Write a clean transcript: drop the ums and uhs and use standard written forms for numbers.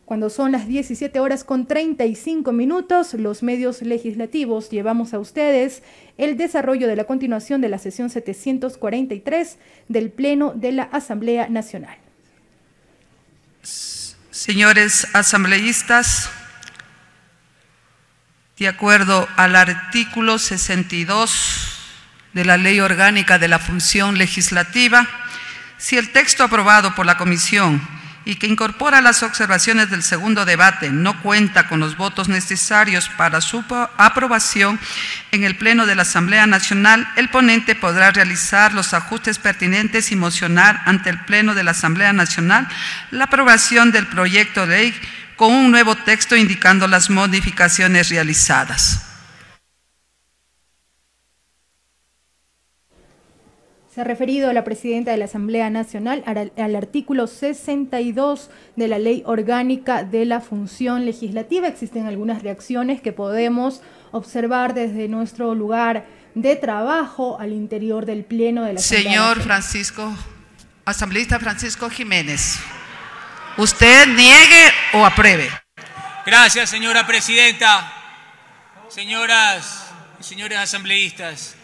Cuando son las 17:35, los medios legislativos llevamos a ustedes el desarrollo de la continuación de la sesión 743 del Pleno de la Asamblea Nacional. Señores asambleístas, de acuerdo al artículo 62 de la Ley Orgánica de la Función Legislativa, si el texto aprobado por la Comisión y que incorpora las observaciones del segundo debate no cuenta con los votos necesarios para su aprobación en el Pleno de la Asamblea Nacional, el ponente podrá realizar los ajustes pertinentes y mocionar ante el Pleno de la Asamblea Nacional la aprobación del proyecto de ley con un nuevo texto indicando las modificaciones realizadas. Se ha referido a la presidenta de la Asamblea Nacional al artículo 62 de la Ley Orgánica de la Función Legislativa. Existen algunas reacciones que podemos observar desde nuestro lugar de trabajo al interior del Pleno de la Asamblea Nacional. Asambleísta Francisco Jiménez, ¿usted niegue o apruebe? Gracias, señora presidenta. Señoras y señores asambleístas,